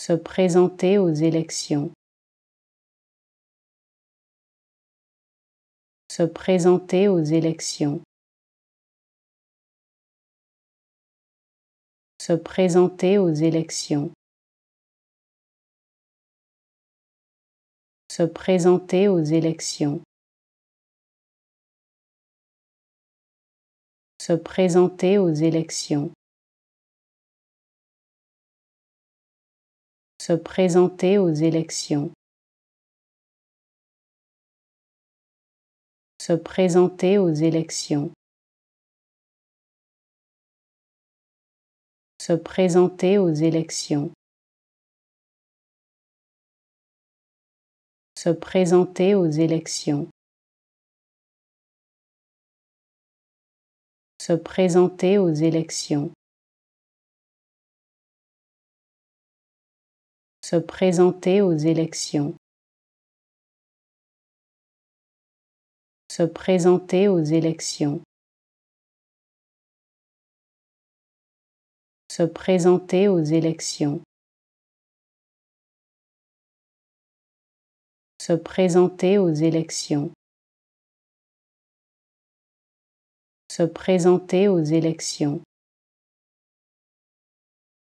Se présenter aux élections. Se présenter aux élections. Se présenter aux élections. Se présenter aux élections. Se présenter aux élections. Se présenter aux élections. Se présenter aux élections. Se présenter aux élections. Se présenter aux élections. Se présenter aux élections. Se présenter aux élections. Se présenter aux élections. Se présenter aux élections. Se présenter aux élections. Se présenter aux élections.